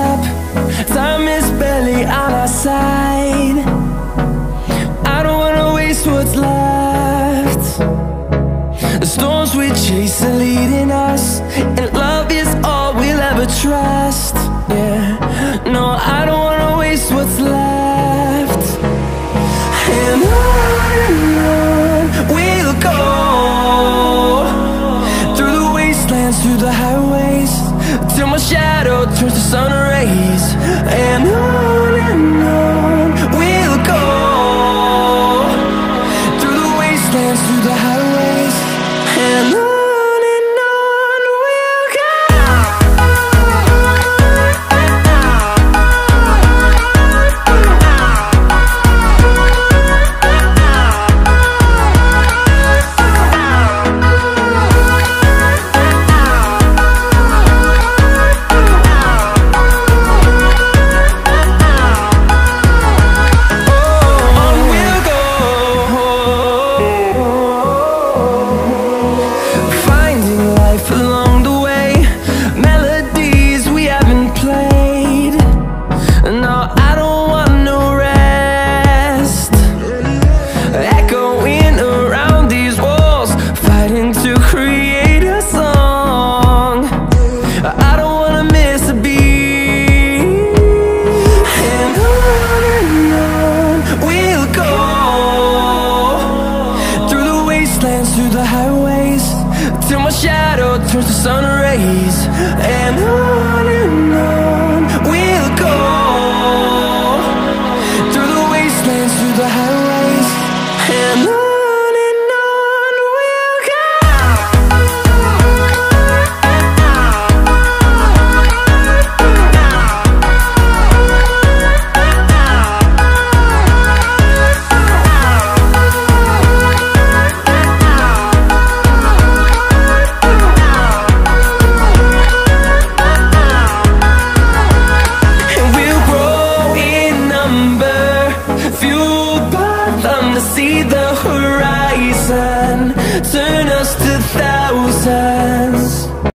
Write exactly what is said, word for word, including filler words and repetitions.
step. Time is barely on our side. I don't wanna waste what's left. The storms we chase are leading us, and love is all we'll ever trust. Yeah, no, I don't wanna waste what's left. And on and on we'll go, through the wastelands, through the highways, till my shadow turns to sun rays. And on and on we'll go, through the wastelands, through the highways, and on. Through the highways, till my shadow turns to sun rays. And